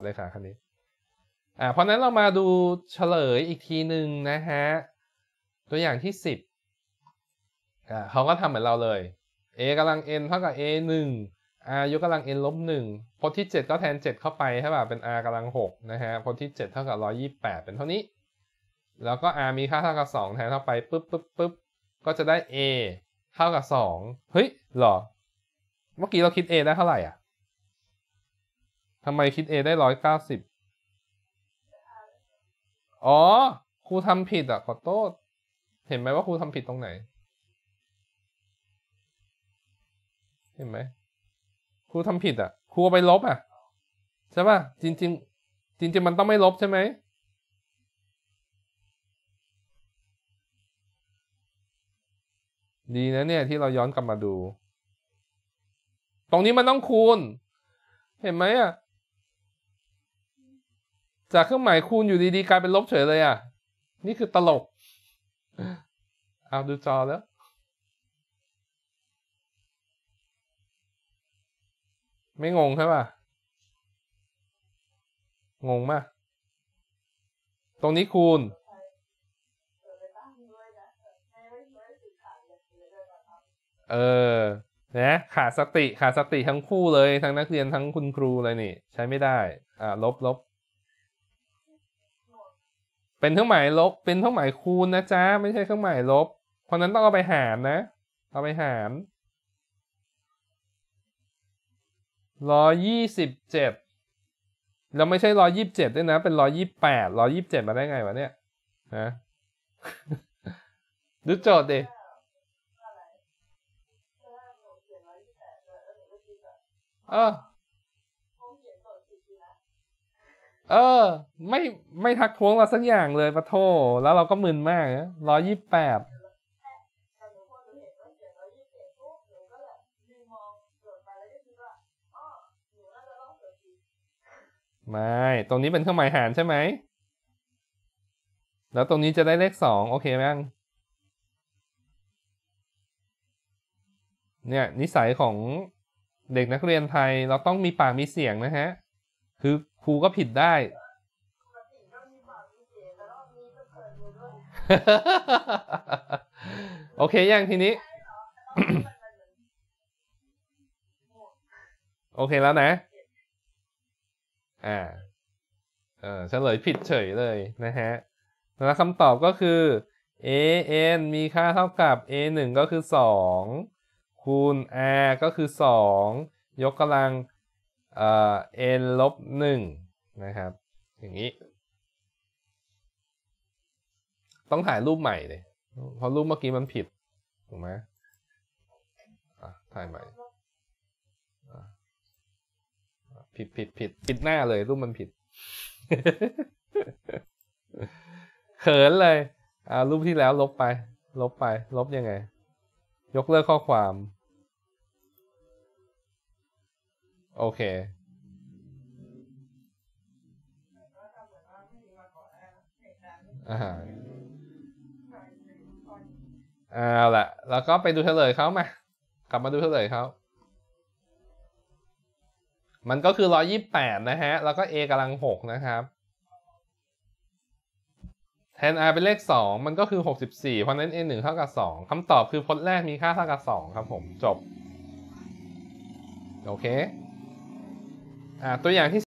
เลยค่ะคันนี้เพราะนั้นเรามาดูเฉลยอีกทีหนึ่งนะฮะตัวอย่างที่10เขาก็ทำเหมือนเราเลย a กำลัง n เท่ากับ a 1 r ยกกำลัง n ลบ1พจน์ที่7ก็แทน7เข้าไปใช่ป่ะเป็น r กำลัง6นะฮะพจน์ที่7เท่ากับ128เป็นเท่านี้แล้วก็ r มีค่าเท่ากับ2แทนเข้าไปปึ๊บก็จะได้ a เท่ากับ2เฮ้ยหรอเมื่อกี้เราคิด a ได้เท่าไหร่อ่ะทำไมคิด a ได้190อ๋อครูทำผิดอ่ะขอโทษเห็นไหมว่าครูทำผิดตรงไหนเห็นไหมครูทำผิดอ่ะครูเอาไปลบอ่ะใช่ป่ะจริงมันต้องไม่ลบใช่ไหมดีนะเนี่ยที่เราย้อนกลับมาดูตรงนี้มันต้องคูณเห็นไหมอ่ะจากเครื่องหมายคูณอยู่ดีๆกลายเป็นลบเฉยเลยอ่ะนี่คือตลกเอาดูจอแล้วไม่งงใช่ป่ะงงมากตรงนี้คูณนะขาดสติทั้งคู่เลยทั้งนักเรียนทั้งคุณครูเลยนี่ใช้ไม่ได้ลบเป็นเครื่องหมายลบเป็นเครื่องหมายคูณนะจ๊ะไม่ใช่เครื่องหมายลบเพราะนั้นต้องเอาไปหารนะเอาไปหาร127แล้วไม่ใช่127ด้วยนะเป็น128มาได้ไงวะเนี่ยฮะดูโจทย์ดิไม่ทักท้วงเราสักอย่างเลยปะโทแล้วเราก็มึนมากนะ128ไม่ตรงนี้เป็นเครื่องหมายหารใช่ไหมแล้วตรงนี้จะได้เลข2โอเคไหมเนี่ยนิสัยของเด็กนักเรียนไทยเราต้องมีปากมีเสียงนะฮะคือครูก็ผิดได้โอเคยังทีนี้ โอเคแล้วนะเฉลยผิดเฉยเลยนะฮะแล้วคำตอบก็คือ an มีค่าเท่ากับ a 1ก็คือ2คูณ r ก็คือ2ยกกำลังn ลบ1นะครับอย่างนี้ต้องถ่ายรูปใหม่เลยเพราะรูปเมื่อกี้มันผิดถูกไหมถ่ายใหม่ผิดปิดหน้าเลยรูปมันผิด เขินเลยรูปที่แล้วลบยังไงยกเลิกข้อความโอเคเอาละแล้วก็ไปดูเฉลยเขามากลับมาดูเฉลยเขามันก็คือ128นะฮะแล้วก็ a กำลัง6นะครับแทน r เป็นเลข2มันก็คือ64เพราะนั้น a 1เท่ากับ2คำตอบคือพจน์แรกมีค่าเท่ากับ2ครับผมจบโอเคตัวอย่างที่